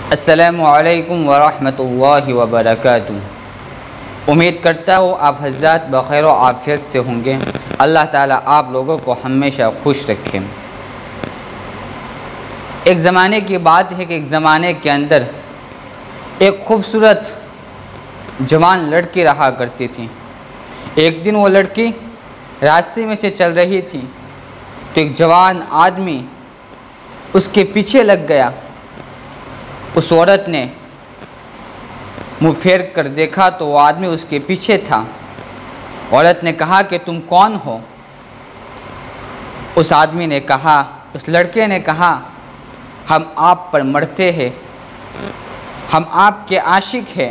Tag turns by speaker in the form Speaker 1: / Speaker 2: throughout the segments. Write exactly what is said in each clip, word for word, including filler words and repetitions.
Speaker 1: अस्सलामु अलैकुम वरहमतुल्लाहि वबरकातुहू। उम्मीद करता हूँ आप हज़रात बख़ैर व आफ़ियत से होंगे। अल्लाह ताला आप लोगों को हमेशा खुश रखे। एक ज़माने की बात है कि एक ज़माने के अंदर एक खूबसूरत जवान लड़की रहा करती थी। एक दिन वो लड़की रास्ते में से चल रही थी तो एक जवान आदमी उसके पीछे लग गया। उस औरत ने मुँह फेर कर देखा तो वो आदमी उसके पीछे था। औरत ने कहा कि तुम कौन हो? उस आदमी ने कहा, उस लड़के ने कहा, हम आप पर मरते हैं, हम आपके आशिक हैं।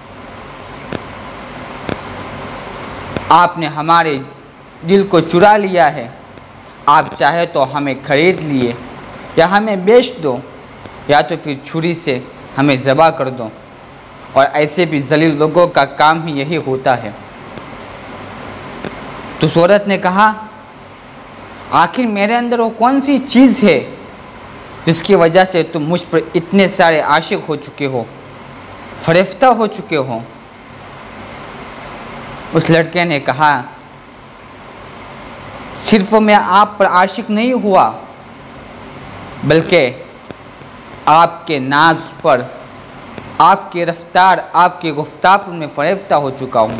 Speaker 1: आपने हमारे दिल को चुरा लिया है। आप चाहे तो हमें खरीद लिए या हमें बेच दो या तो फिर छुरी से हमें ज़बह कर दो। और ऐसे भी ज़लील लोगों का काम ही यही होता है। तो उस औरत ने कहा, आखिर मेरे अंदर वो कौन सी चीज़ है जिसकी वजह से तुम मुझ पर इतने सारे आशिक हो चुके हो, फरेफ्ता हो चुके हो? उस लड़के ने कहा, सिर्फ मैं आप पर आशिक नहीं हुआ बल्कि आपके नाज पर, आपकी रफ्तार, आपकी गुफ्तार पर मैं फरेफ्ता हो चुका हूँ।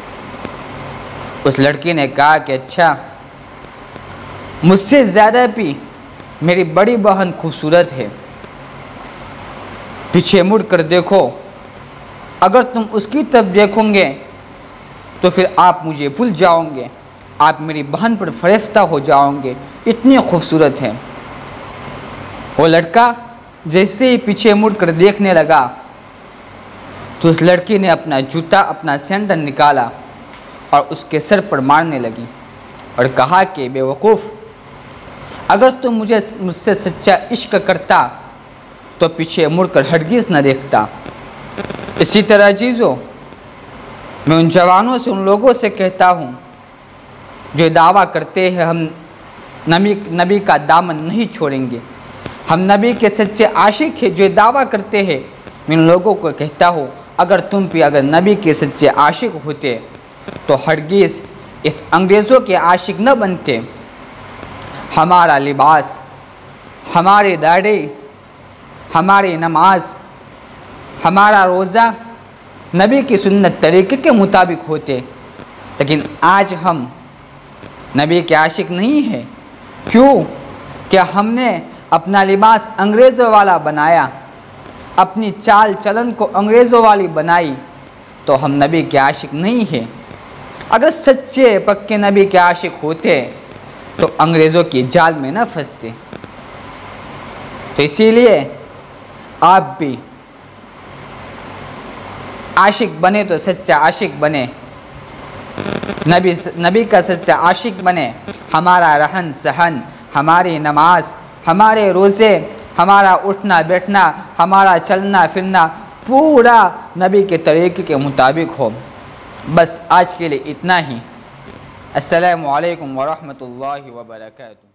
Speaker 1: उस लड़की ने कहा कि अच्छा, मुझसे ज़्यादा भी मेरी बड़ी बहन खूबसूरत है। पीछे मुड़ कर देखो, अगर तुम उसकी तरफ देखोगे तो फिर आप मुझे भूल जाओगे, आप मेरी बहन पर फरेफ्ता हो जाओगे, इतनी खूबसूरत है। वो लड़का जैसे ही पीछे मुड़ कर देखने लगा तो उस लड़की ने अपना जूता, अपना सैंडल निकाला और उसके सर पर मारने लगी और कहा कि बेवकूफ़, अगर तुम मुझे मुझसे सच्चा इश्क करता तो पीछे मुड़कर हरगिज़ न देखता। इसी तरह चीज़ों मैं उन जवानों से, उन लोगों से कहता हूँ जो दावा करते हैं हम नबी नबी का दामन नहीं छोड़ेंगे, हम नबी के सच्चे आशिक हैं, जो दावा करते हैं, मैं उन लोगों को कहता हूँ अगर तुम भी अगर नबी के सच्चे आशिक होते तो हरगिज़ इस अंग्रेज़ों के आशिक न बनते। हमारा लिबास, हमारी दाढ़ी, हमारी नमाज, हमारा रोज़ा नबी की सुन्नत तरीक़े के मुताबिक होते। लेकिन आज हम नबी के आशिक नहीं हैं। क्यों? क्या हमने अपना लिबास अंग्रेज़ों वाला बनाया, अपनी चाल चलन को अंग्रेज़ों वाली बनाई, तो हम नबी के आशिक नहीं हैं। अगर सच्चे पक्के नबी के आशिक होते तो अंग्रेज़ों की जाल में न फंसते। तो इसीलिए आप भी आशिक बने तो सच्चा आशिक बने, नबी नबी का सच्चा आशिक बने। हमारा रहन सहन, हमारी नमाज, हमारे रोज़े, हमारा उठना बैठना, हमारा चलना फिरना पूरा नबी के तरीक़े के मुताबिक हो। बस आज के लिए इतना ही। अस्सलामु अलैकुम वरहमतुल्लाहि वबरकातुहू।